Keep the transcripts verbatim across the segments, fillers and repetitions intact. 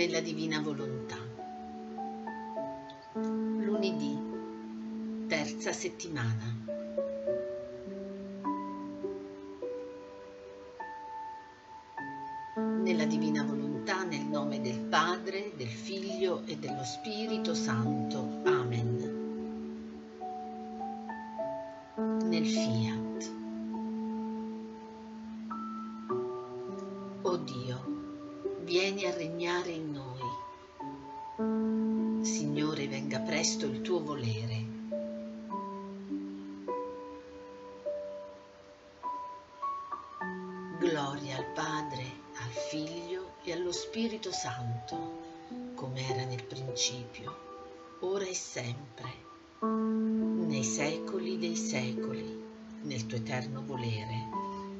nella divina volontà. Lunedì, terza settimana. Nella divina volontà, nel nome del Padre, del Figlio e dello Spirito Santo. Amen. Nel Fiat. O Dio, vieni a regnare in noi. Signore, venga presto il tuo volere. Gloria al Padre, al Figlio e allo Spirito Santo, come era nel principio, ora e sempre, nei secoli dei secoli, nel tuo eterno volere.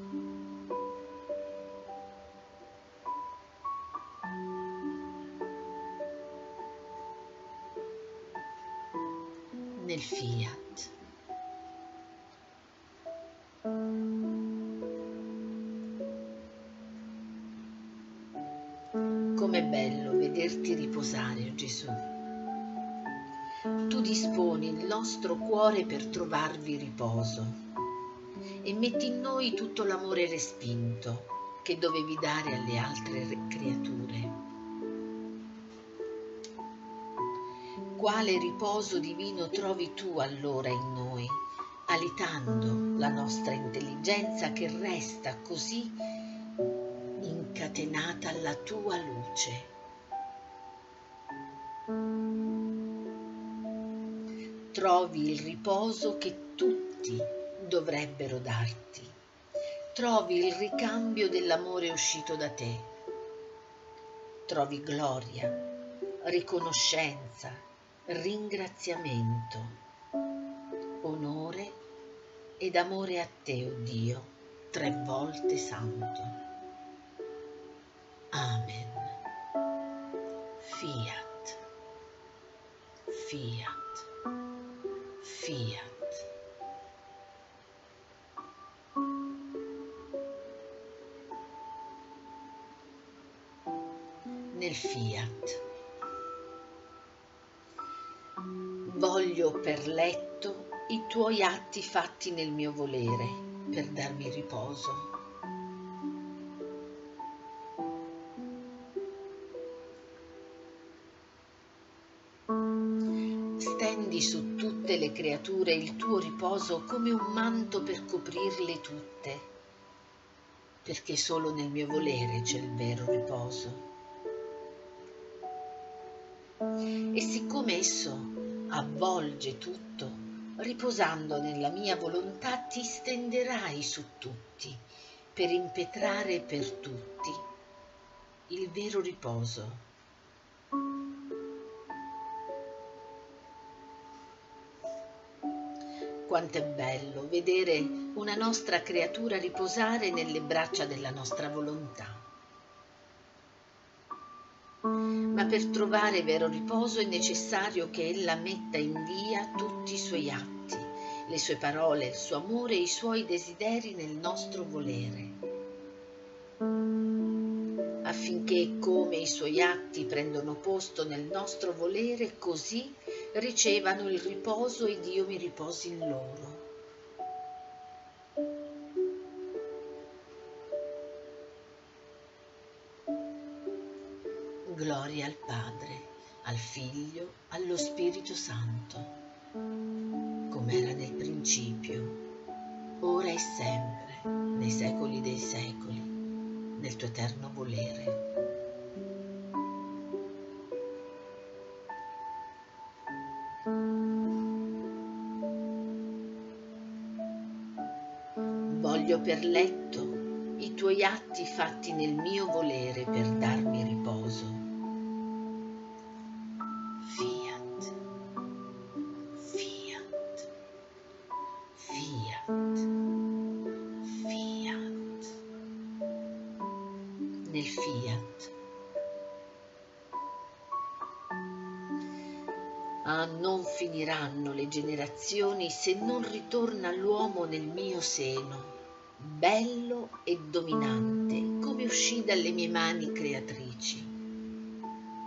Nel Fiat. Com'è bello vederti riposare, Gesù. Tu disponi il nostro cuore per trovarvi riposo e metti in noi tutto l'amore respinto che dovevi dare alle altre creature. Quale riposo divino trovi tu allora in noi, alitando la nostra intelligenza che resta così incatenata alla tua luce. Trovi il riposo che tutti dovrebbero darti. Trovi il ricambio dell'amore uscito da te. Trovi gloria, riconoscenza, ringraziamento, onore ed amore a te, o Dio, tre volte santo. Amen. Fiat, Fiat, Fiat. Nel Fiat. Voglio per letto i tuoi atti fatti nel mio volere per darmi riposo. Stendi su tutte le creature il tuo riposo come un manto per coprirle tutte, perché solo nel mio volere c'è il vero riposo. E siccome esso avvolge tutto, riposando nella mia volontà ti stenderai su tutti per impetrare per tutti il vero riposo. Quanto è bello vedere una nostra creatura riposare nelle braccia della nostra volontà. Ma per trovare vero riposo è necessario che ella metta in via tutti i suoi atti, le sue parole, il suo amore e i suoi desideri nel nostro volere, affinché come i suoi atti prendono posto nel nostro volere, così ricevano il riposo ed io mi riposi in loro. Gloria al Padre, al Figlio, allo Spirito Santo, come era nel principio, ora e sempre, nei secoli dei secoli, nel tuo eterno volere. Voglio per letto i tuoi atti fatti nel mio volere per darmi riposo. Fiat, Fiat, Fiat, Fiat. Nel Fiat. Ah, non finiranno le generazioni se non ritorna l'uomo nel mio seno, bello e dominante, come uscì dalle mie mani creatrici.